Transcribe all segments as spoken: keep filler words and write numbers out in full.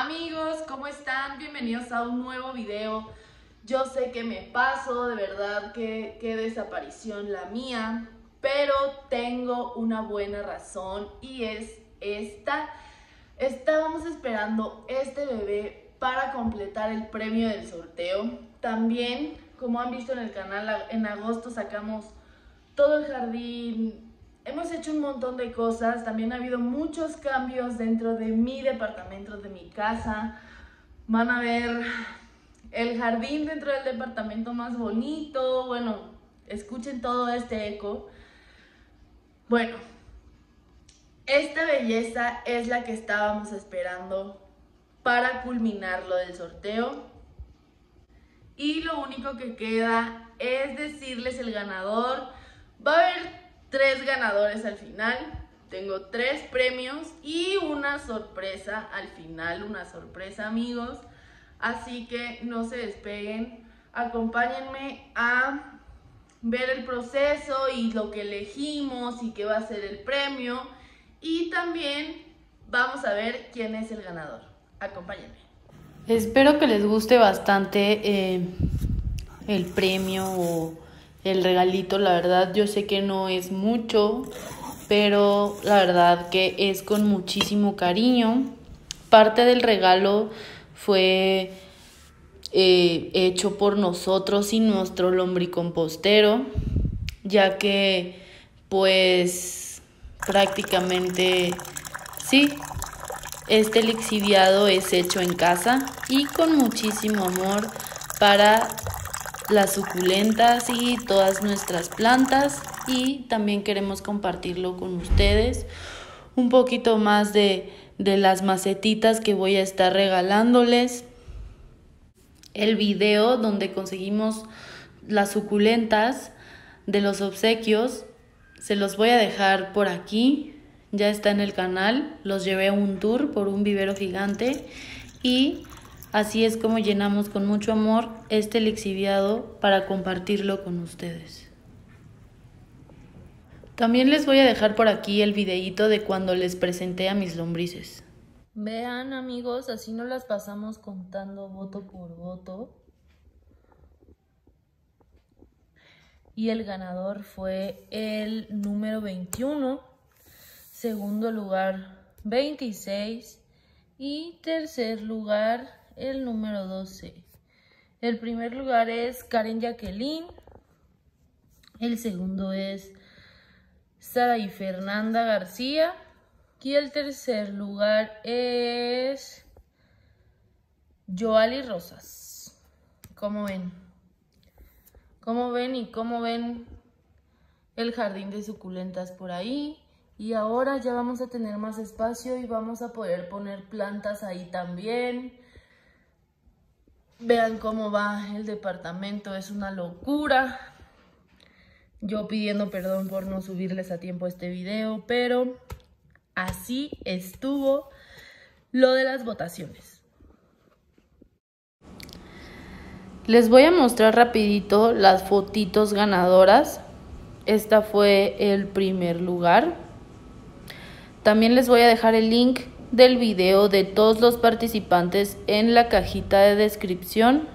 Amigos, ¿cómo están? Bienvenidos a un nuevo video. Yo sé que me paso, de verdad que qué desaparición la mía, pero tengo una buena razón y es esta. Estábamos esperando este bebé para completar el premio del sorteo. También, como han visto en el canal, en agosto sacamos todo el jardín. Hemos hecho un montón de cosas, también ha habido muchos cambios dentro de mi departamento, de mi casa. Van a ver el jardín dentro del departamento más bonito. Bueno, escuchen todo este eco. Bueno, esta belleza es la que estábamos esperando para culminar lo del sorteo. Y lo único que queda es decirles el ganador. Va a haber tres ganadores al final, tengo tres premios y una sorpresa al final, una sorpresa, amigos, así que no se despeguen, acompáñenme a ver el proceso y lo que elegimos y qué va a ser el premio, y también vamos a ver quién es el ganador. Acompáñenme. Espero que les guste bastante eh, el premio o el regalito. La verdad yo sé que no es mucho, pero la verdad que es con muchísimo cariño. Parte del regalo fue eh, hecho por nosotros y nuestro lombricompostero, ya que pues prácticamente sí, este lixiviado es hecho en casa y con muchísimo amor para las suculentas y todas nuestras plantas, y también queremos compartirlo con ustedes. Un poquito más de, de las macetitas que voy a estar regalándoles. El video donde conseguimos las suculentas de los obsequios se los voy a dejar por aquí. Ya está en el canal. Los llevé a un tour por un vivero gigante y así es como llenamos con mucho amor este lixiviado para compartirlo con ustedes. También les voy a dejar por aquí el videíto de cuando les presenté a mis lombrices. Vean, amigos, así nos las pasamos contando voto por voto. Y el ganador fue el número veintiuno, segundo lugar veintiséis y tercer lugar el número doce. El primer lugar es Karen Jacqueline, el segundo es Sara y Fernanda García y el tercer lugar es Joali Rosas. ¿Cómo ven? ¿Cómo ven y cómo ven el jardín de suculentas por ahí? Y ahora ya vamos a tener más espacio y vamos a poder poner plantas ahí también. Vean cómo va el departamento, es una locura. Yo pidiendo perdón por no subirles a tiempo este video, pero así estuvo lo de las votaciones. Les voy a mostrar rapidito las fotitos ganadoras. Esta fue el primer lugar. También les voy a dejar el link del video de todos los participantes en la cajita de descripción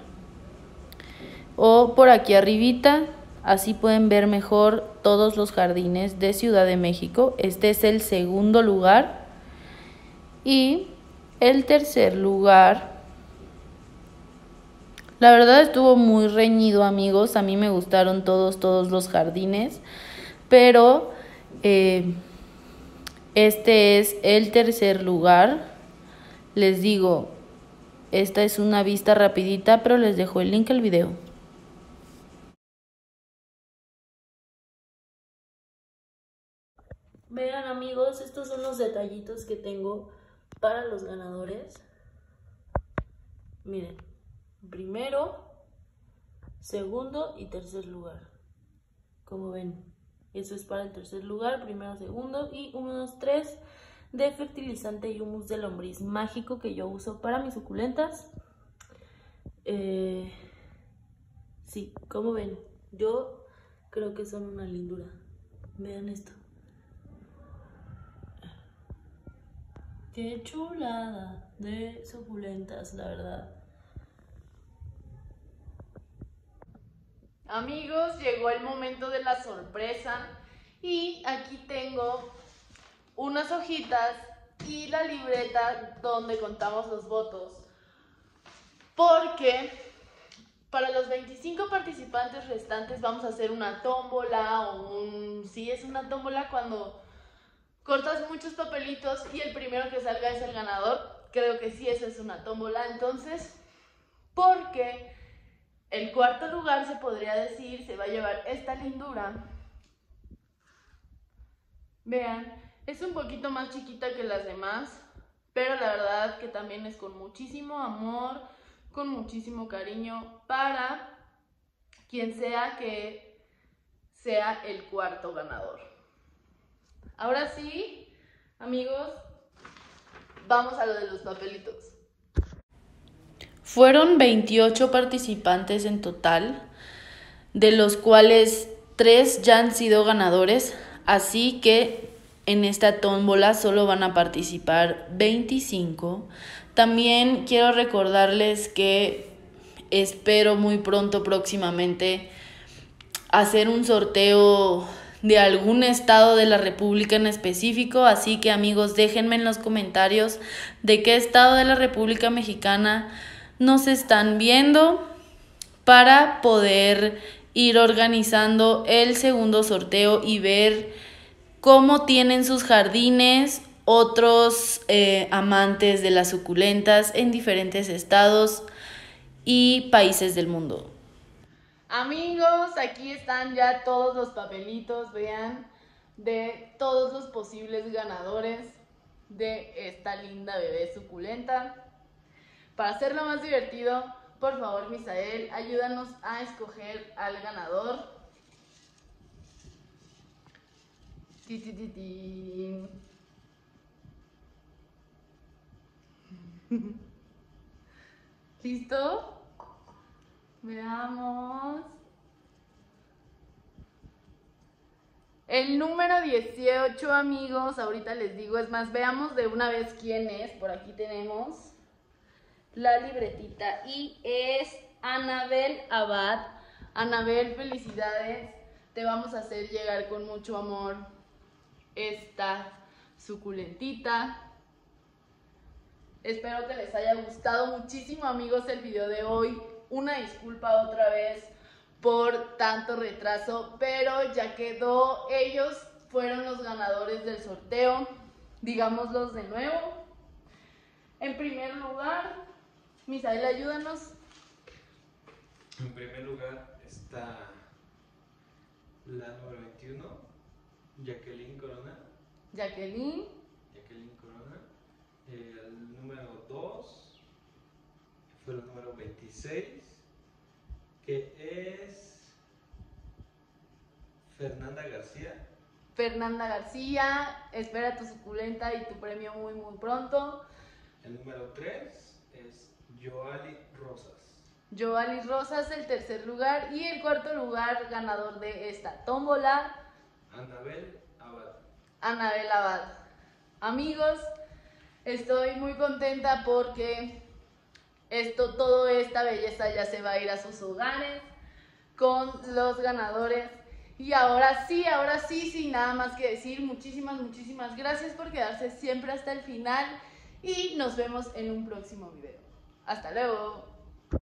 o por aquí arribita. Así pueden ver mejor todos los jardines de Ciudad de México. Este es el segundo lugar. Y el tercer lugar, la verdad estuvo muy reñido, amigos. A mí me gustaron todos, todos los jardines. Pero eh, este es el tercer lugar. Les digo, esta es una vista rapidita, pero les dejo el link al video. Vean, amigos, estos son los detallitos que tengo para los ganadores. Miren, primero, segundo y tercer lugar. Como ven, eso es para el tercer lugar, primero, segundo, y unos tres de fertilizante y humus de lombriz mágico que yo uso para mis suculentas. Eh, sí, como ven, yo creo que son una lindura. Vean esto. Qué chulada de suculentas, la verdad. Amigos, llegó el momento de la sorpresa y aquí tengo unas hojitas y la libreta donde contamos los votos, porque para los veinticinco participantes restantes vamos a hacer una tómbola o un... sí, es una tómbola cuando cortas muchos papelitos y el primero que salga es el ganador. Creo que sí, esa es una tómbola. Entonces, porque el cuarto lugar, se podría decir, se va a llevar esta lindura. Vean, es un poquito más chiquita que las demás, pero la verdad que también es con muchísimo amor, con muchísimo cariño para quien sea que sea el cuarto ganador. Ahora sí, amigos, vamos a lo de los papelitos. Fueron veintiocho participantes en total, de los cuales tres ya han sido ganadores, así que en esta tómbola solo van a participar veinticinco. También quiero recordarles que espero muy pronto, próximamente, hacer un sorteo de algún estado de la República en específico, así que amigos, déjenme en los comentarios de qué estado de la República Mexicana nos están viendo para poder ir organizando el segundo sorteo y ver cómo tienen sus jardines otros eh, amantes de las suculentas en diferentes estados y países del mundo. Amigos, aquí están ya todos los papelitos, vean, de todos los posibles ganadores de esta linda bebé suculenta. Para hacerlo más divertido, por favor, Misael, ayúdanos a escoger al ganador. Ti, ti, ti, ti. ¿Listo? Veamos. El número dieciocho, amigos, ahorita les digo, es más, veamos de una vez quién es. Por aquí tenemos la libretita y es Anabel Abad. Anabel, felicidades, te vamos a hacer llegar con mucho amor esta suculentita. Espero que les haya gustado muchísimo, amigos, el video de hoy. Una disculpa otra vez por tanto retraso, pero ya quedó, ellos fueron los ganadores del sorteo, digámoslos de nuevo. En primer lugar, Misael, ayúdanos. En primer lugar está la número veintiuno, Jacqueline Corona. Jacqueline. Jacqueline Corona. El número dos fue el número veintiséis, que es Fernanda García. Fernanda García, espera tu suculenta y tu premio muy muy pronto. El número tres es Joali Rosas. Joali Rosas, el tercer lugar. Y el cuarto lugar, ganador de esta tómbola, Anabel Abad. Anabel Abad. Amigos, estoy muy contenta porque esto, toda esta belleza ya se va a ir a sus hogares con los ganadores. Y ahora sí, ahora sí, sin nada más que decir, muchísimas, muchísimas gracias por quedarse siempre hasta el final y nos vemos en un próximo video. Hasta luego.